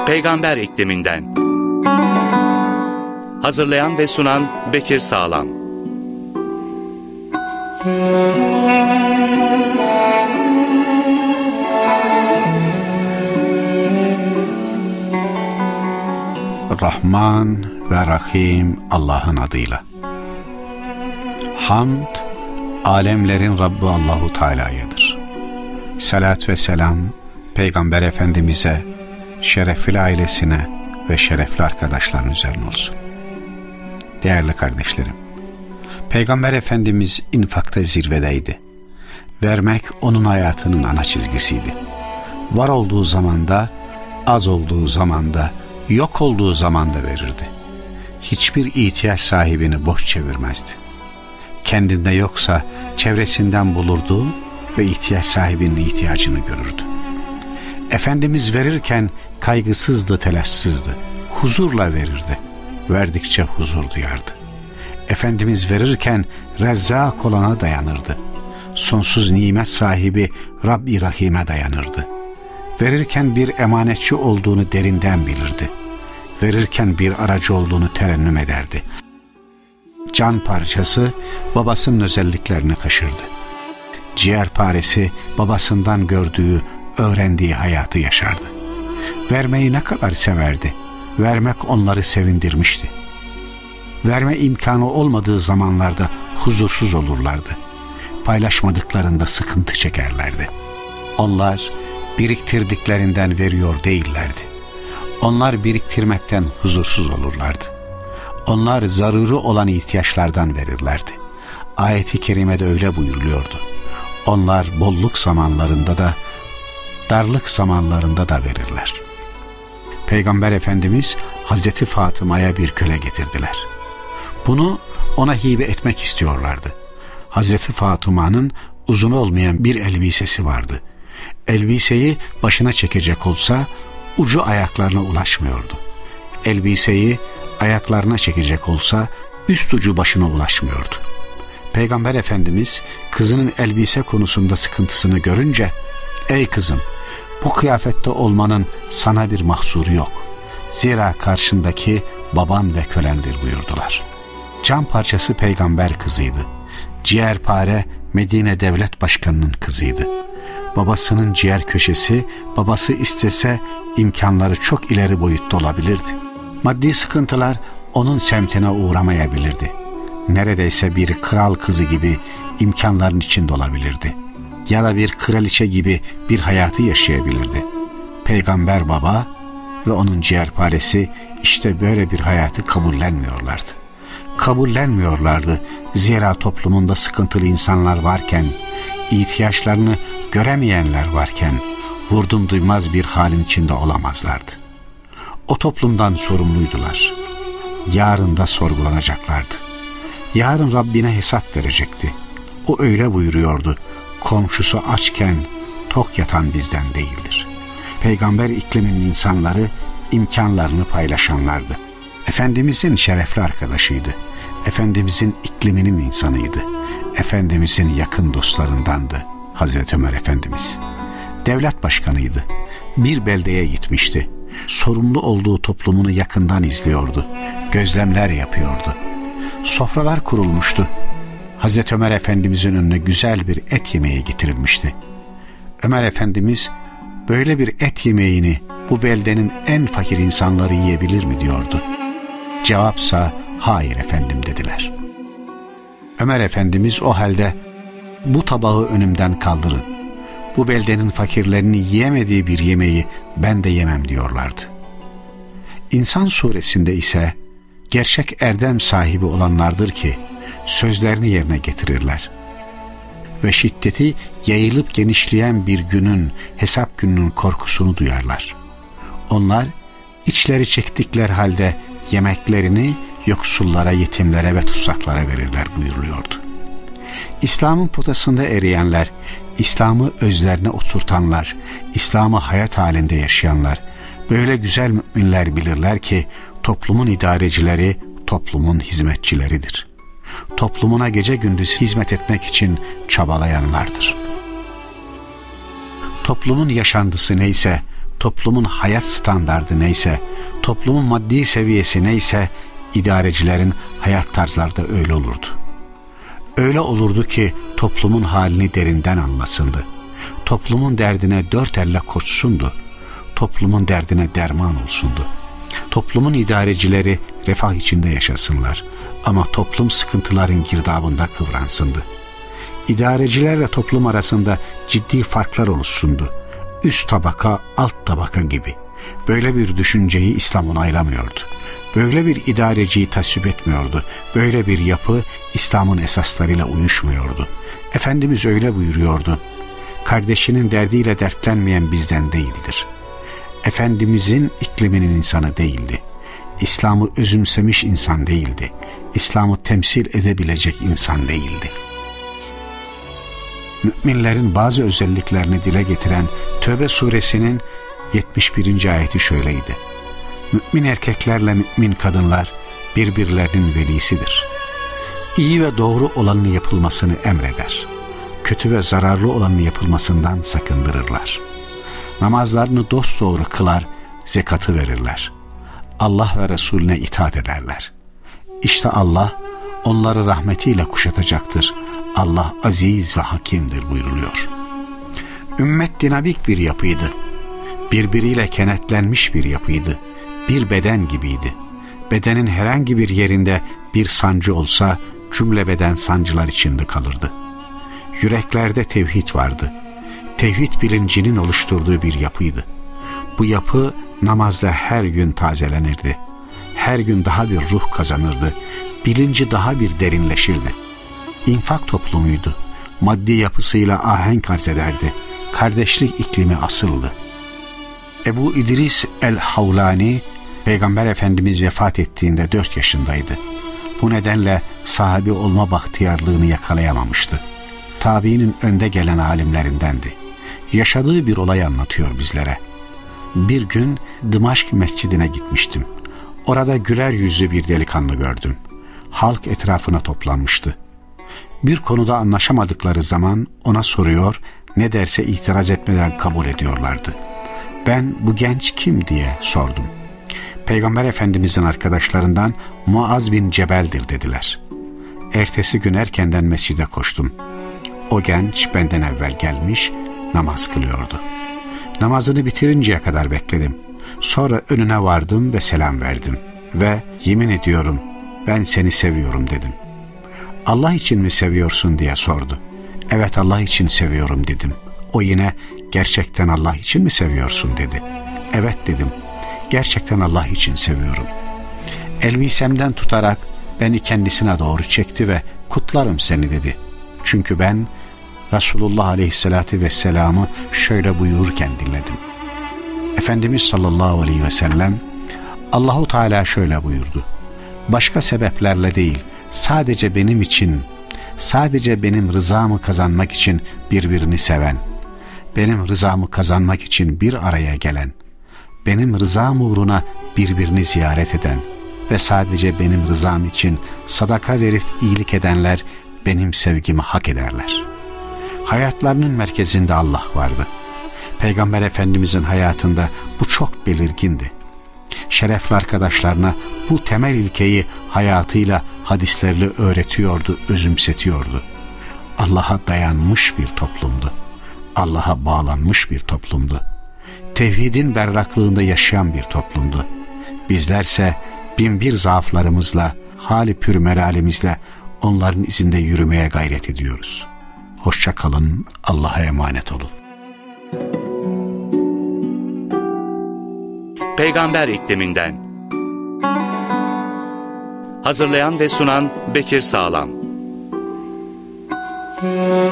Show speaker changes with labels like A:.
A: Peygamber ikliminden. Hazırlayan ve sunan Bekir Sağlam.
B: Rahman ve Rahim Allah'ın adıyla. Hamd, alemlerin Rabbi Allahu Teala'yadır. Salat ve selam, Peygamber Efendimiz'e, şerefli ailesine ve şerefli arkadaşların üzerine olsun. Değerli kardeşlerim, Peygamber Efendimiz infakta zirvedeydi. Vermek onun hayatının ana çizgisiydi. Var olduğu zamanda, az olduğu zamanda, yok olduğu zamanda verirdi. Hiçbir ihtiyaç sahibini boş çevirmezdi. Kendinde yoksa çevresinden bulurdu ve ihtiyaç sahibinin ihtiyacını görürdü. Efendimiz verirken kaygısızdı, telaşsızdı. Huzurla verirdi. Verdikçe huzur duyardı. Efendimiz verirken Rezzak olana dayanırdı. Sonsuz nimet sahibi Rabbi Rahim'e dayanırdı. Verirken bir emanetçi olduğunu derinden bilirdi. Verirken bir aracı olduğunu terennüm ederdi. Can parçası babasının özelliklerini taşırdı. Ciğerparesi babasından gördüğü, öğrendiği hayatı yaşardı. Vermeyi ne kadar severdi. Vermek onları sevindirmişti. Verme imkanı olmadığı zamanlarda huzursuz olurlardı. Paylaşmadıklarında sıkıntı çekerlerdi. Onlar biriktirdiklerinden veriyor değillerdi. Onlar biriktirmekten huzursuz olurlardı. Onlar zaruri olan ihtiyaçlardan verirlerdi. Ayet-i kerimede öyle buyuruluyordu. Onlar bolluk zamanlarında da, darlık zamanlarında da verirler. Peygamber Efendimiz Hazreti Fatıma'ya bir köle getirdiler. Bunu ona hibe etmek istiyorlardı. Hazreti Fatıma'nın uzun olmayan bir elbisesi vardı. Elbiseyi başına çekecek olsa ucu ayaklarına ulaşmıyordu. Elbiseyi ayaklarına çekecek olsa üst ucu başına ulaşmıyordu. Peygamber Efendimiz kızının elbise konusunda sıkıntısını görünce, "Ey kızım, bu kıyafette olmanın sana bir mahsuru yok. Zira karşındaki baban ve kölendir" buyurdular. Can parçası peygamber kızıydı. Ciğerpare Medine Devlet Başkanı'nın kızıydı. Babasının ciğer köşesi, babası istese imkanları çok ileri boyutta olabilirdi. Maddi sıkıntılar onun semtine uğramayabilirdi. Neredeyse bir kral kızı gibi imkanların içinde olabilirdi. Ya da bir kraliçe gibi bir hayatı yaşayabilirdi. Peygamber baba ve onun ciğerparesi işte böyle bir hayatı kabullenmiyorlardı. Kabullenmiyorlardı. Zira toplumunda sıkıntılı insanlar varken, ihtiyaçlarını göremeyenler varken vurdum duymaz bir halin içinde olamazlardı. O toplumdan sorumluydular. Yarın da sorgulanacaklardı. Yarın Rabbine hesap verecekti. O öyle buyuruyordu: komşusu açken tok yatan bizden değildir. Peygamber ikliminin insanları imkanlarını paylaşanlardı. Efendimizin şerefli arkadaşıydı. Efendimizin ikliminin insanıydı. Efendimizin yakın dostlarındandı Hazreti Ömer Efendimiz. Devlet başkanıydı. Bir beldeye gitmişti. Sorumlu olduğu toplumunu yakından izliyordu. Gözlemler yapıyordu. Sofralar kurulmuştu. Hazreti Ömer Efendimizin önüne güzel bir et yemeği getirilmişti. Ömer Efendimiz, böyle bir et yemeğini bu beldenin en fakir insanları yiyebilir mi diyordu. Cevapsa hayır efendim dediler. Ömer Efendimiz o halde bu tabağı önümden kaldırın. Bu beldenin fakirlerinin yiyemediği bir yemeği ben de yemem diyorlardı. İnsan suresinde ise gerçek erdem sahibi olanlardır ki sözlerini yerine getirirler. Ve şiddeti yayılıp genişleyen bir günün, hesap gününün korkusunu duyarlar. Onlar içleri çektikleri halde yemeklerini yoksullara, yetimlere ve tutsaklara verirler buyuruluyordu. İslam'ın potasında eriyenler, İslam'ı özlerine oturtanlar, İslam'ı hayat halinde yaşayanlar, böyle güzel müminler bilirler ki toplumun idarecileri toplumun hizmetçileridir. Toplumuna gece gündüz hizmet etmek için çabalayanlardır. Toplumun yaşantısı neyse toplumun hayat standardı neyse, toplumun maddi seviyesi neyse, idarecilerin hayat tarzları da öyle olurdu. Öyle olurdu ki toplumun halini derinden anlasındı. Toplumun derdine dört elle koşsundu. Toplumun derdine derman olsundu. Toplumun idarecileri refah içinde yaşasınlar ama toplum sıkıntıların girdabında kıvransındı. İdarecilerle toplum arasında ciddi farklar oluşsundu. Üst tabaka, alt tabaka gibi. Böyle bir düşünceyi İslam onaylamıyordu. Böyle bir idareciyi tasvip etmiyordu. Böyle bir yapı İslam'ın esaslarıyla uyuşmuyordu. Efendimiz öyle buyuruyordu: kardeşinin derdiyle dertlenmeyen bizden değildir. Efendimizin ikliminin insanı değildi. İslam'ı özümsemiş insan değildi. İslam'ı temsil edebilecek insan değildi. Müminlerin bazı özelliklerini dile getiren Tövbe suresinin 71. ayeti şöyleydi: mümin erkeklerle mümin kadınlar birbirlerinin velisidir. İyi ve doğru olanın yapılmasını emreder. Kötü ve zararlı olanın yapılmasından sakındırırlar. Namazlarını dosdoğru kılar, zekatı verirler. Allah ve Resulüne itaat ederler. İşte Allah onları rahmetiyle kuşatacaktır. Allah aziz ve hakimdir buyuruluyor. Ümmet dinamik bir yapıydı. Birbiriyle kenetlenmiş bir yapıydı. Bir beden gibiydi. Bedenin herhangi bir yerinde bir sancı olsa cümle beden sancılar içinde kalırdı. Yüreklerde tevhid vardı. Tevhid bilincinin oluşturduğu bir yapıydı. Bu yapı namazda her gün tazelenirdi. Her gün daha bir ruh kazanırdı. Bilinci daha bir derinleşirdi. İnfak toplumuydu. Maddi yapısıyla ahenk arz ederdi. Kardeşlik iklimi asıldı. Ebu İdris el-Havlani, Peygamber Efendimiz vefat ettiğinde 4 yaşındaydı. Bu nedenle sahabi olma bahtiyarlığını yakalayamamıştı. Tabiinin önde gelen alimlerindendi. Yaşadığı bir olay anlatıyor bizlere. Bir gün Dımaşk mescidine gitmiştim. Orada güler yüzlü bir delikanlı gördüm. Halk etrafına toplanmıştı. Bir konuda anlaşamadıkları zaman ona soruyor, ne derse itiraz etmeden kabul ediyorlardı. Ben bu genç kim diye sordum. Peygamber Efendimizin arkadaşlarından Muaz bin Cebel'dir dediler. Ertesi gün erkenden mescide koştum. O genç benden evvel gelmiş, namaz kılıyordu. Namazını bitirinceye kadar bekledim. Sonra önüne vardım ve selam verdim. Ve yemin ediyorum ben seni seviyorum dedim. Allah için mi seviyorsun diye sordu. Evet, Allah için seviyorum dedim. O yine gerçekten Allah için mi seviyorsun dedi. Evet dedim. Gerçekten Allah için seviyorum. Elbisemden tutarak beni kendisine doğru çekti ve kutlarım seni dedi. Çünkü ben Resulullah Aleyhisselatü Vesselam'ı şöyle buyururken dinledim. Efendimiz sallallahu aleyhi ve sellem, Allahu Teala şöyle buyurdu: başka sebeplerle değil, sadece benim için, sadece benim rızamı kazanmak için birbirini seven, benim rızamı kazanmak için bir araya gelen, benim rızam uğruna birbirini ziyaret eden ve sadece benim rızam için sadaka verip iyilik edenler benim sevgimi hak ederler. Hayatlarının merkezinde Allah vardı. Peygamber Efendimizin hayatında bu çok belirgindi. Şerefli arkadaşlarına bu temel ilkeyi hayatıyla, hadislerle öğretiyordu, özümsetiyordu. Allah'a dayanmış bir toplumdu. Allah'a bağlanmış bir toplumdu. Tevhidin berraklığında yaşayan bir toplumdu. Bizlerse binbir zaaflarımızla, hali pür meralimizle onların izinde yürümeye gayret ediyoruz. Hoşça kalın, Allah'a emanet olun.
A: Peygamber ikliminden. Hazırlayan ve sunan Bekir Sağlam.